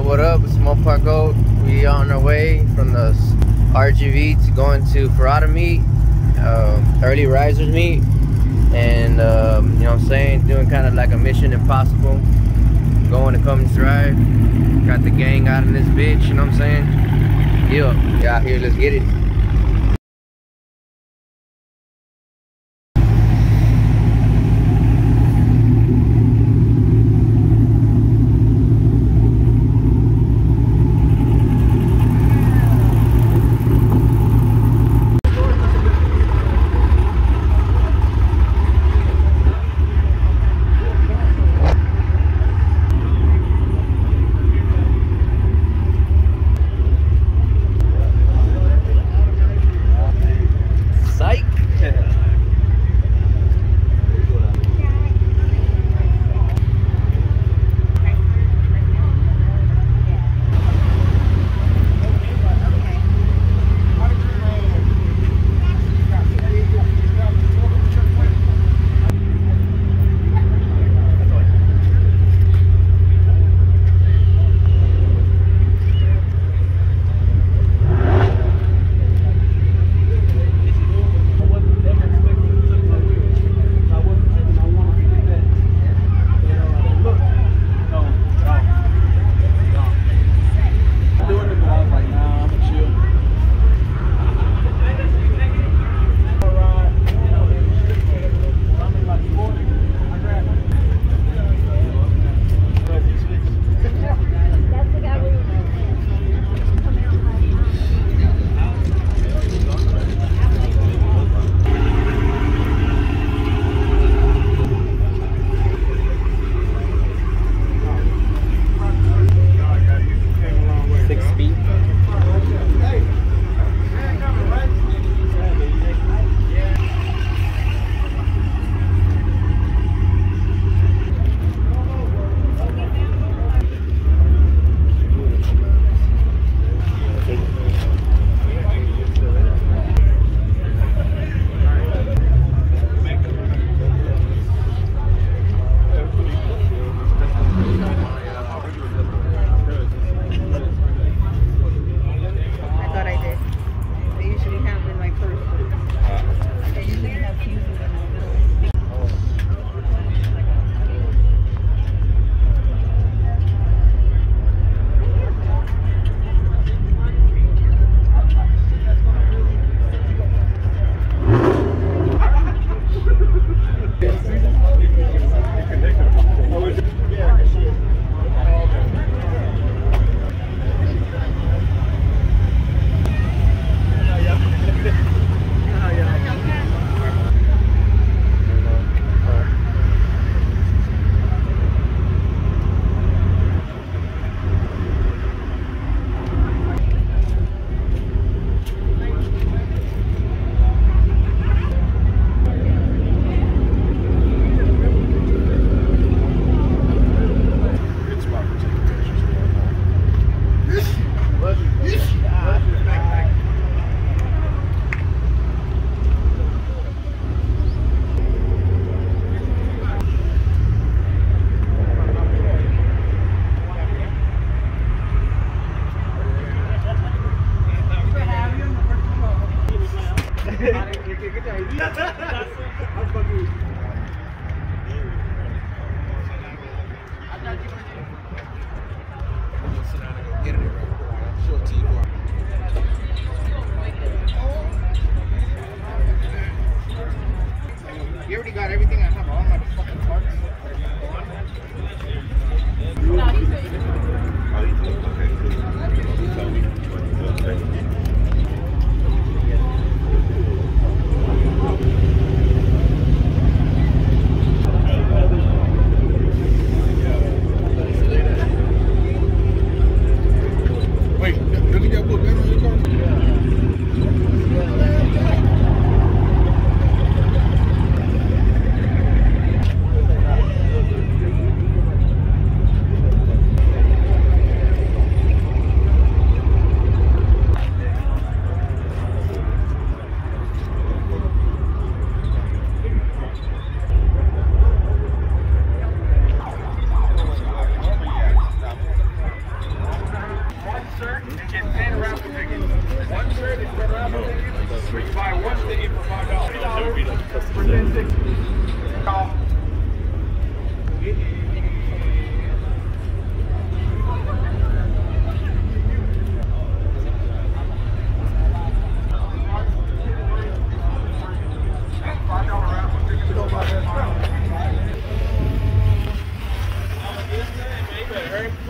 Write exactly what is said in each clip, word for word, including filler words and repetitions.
up, what up? It's Mopar Goat. We on our way from the R G V to going to Ferrata meet, uh, early risers meet, and um, you know what I'm saying, doing kind of like a Mission Impossible, going to Cummins Drive. Got the gang out in this bitch, you know what I'm saying? Yeah, yeah, out here, let's get it.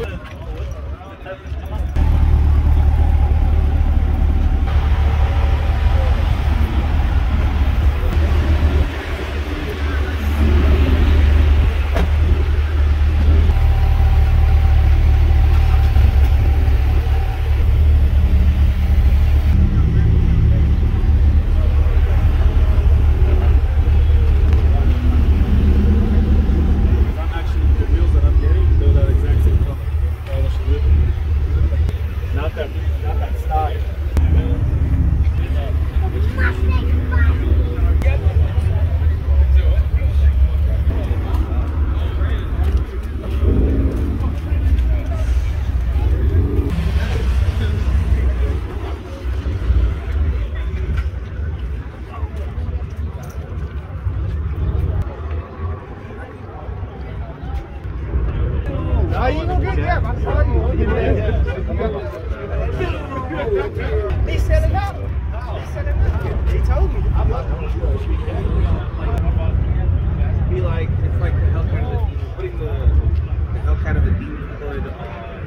He set it up. He set it up. He told me. Be like, it's like the Hellcat of the Demon. Putting the, the Hellcat of the Demon Hood on.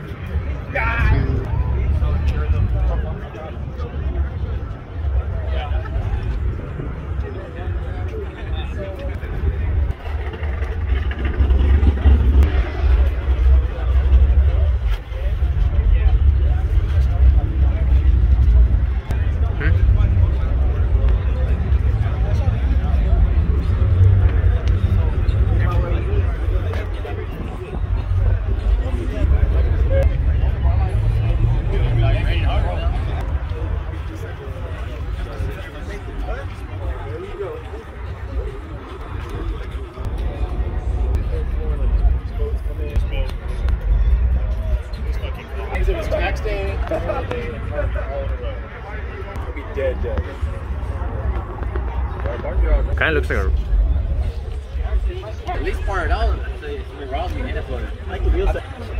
Dead, dead. Kind of looks like a. At least four hundred dollars. So you're wrong, you hit it for it. Like the wheels.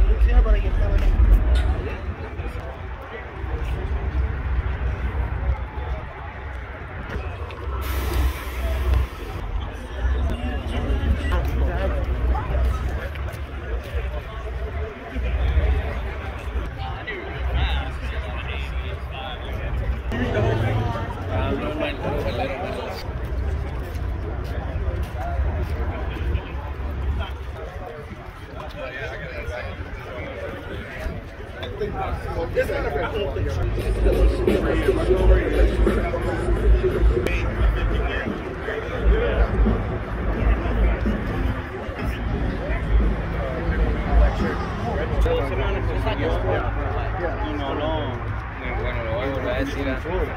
No, no. Bueno, lo voy a volver a decir.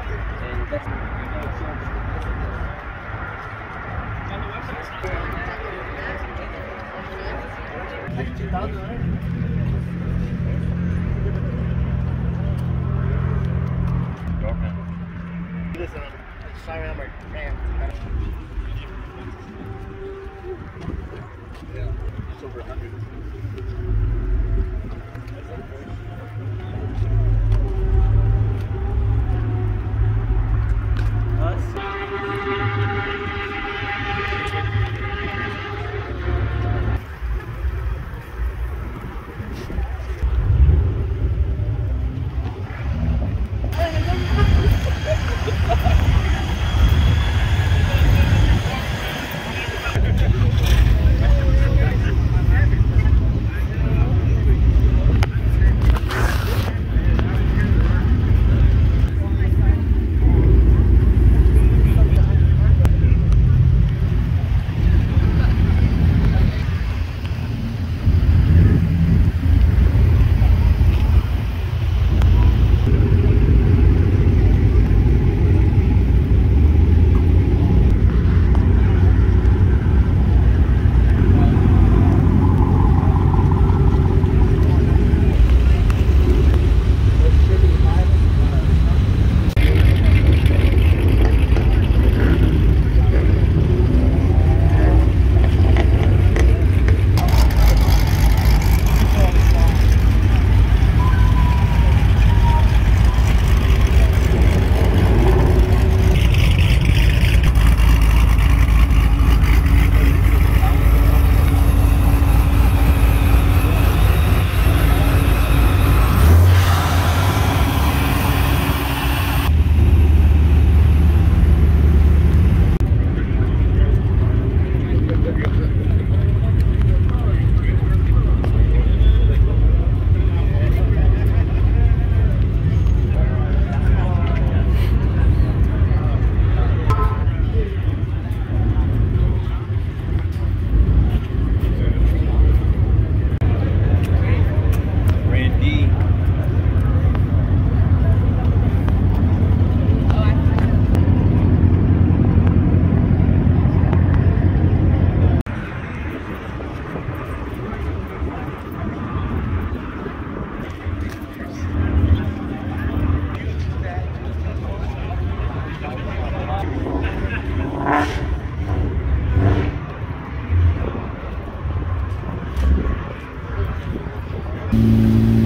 Listen, I'm sorry, I'm a man. Yeah, it's over a hundred. Bye.